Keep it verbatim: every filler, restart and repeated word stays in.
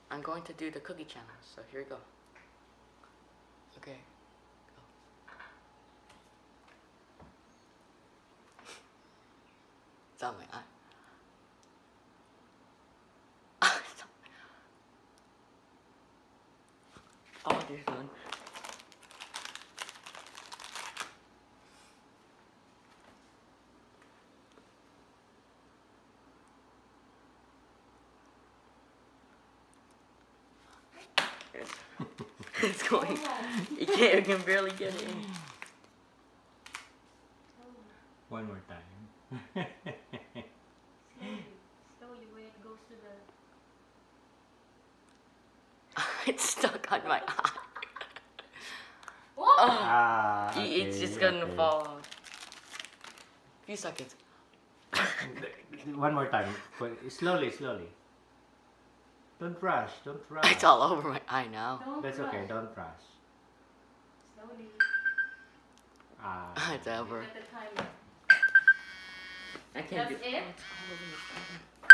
I'm going to do the cookie channel, so here we go. Okay. Go. It's on my eye. Oh, this one. It's, it's going. You can't. You can barely get it in. One more time. Slowly, slowly when it goes to the... It's stuck on my eye. Oh! Oh, Ah, okay, it's just gonna okay. fall off. Few seconds. One more time. Slowly, slowly. Don't rush, don't rush. It's all over my eye now. Don't That's rush. okay, don't rush. Slowly. Ah. It's over. At the timer. I can't That's do it? It's all over my eye.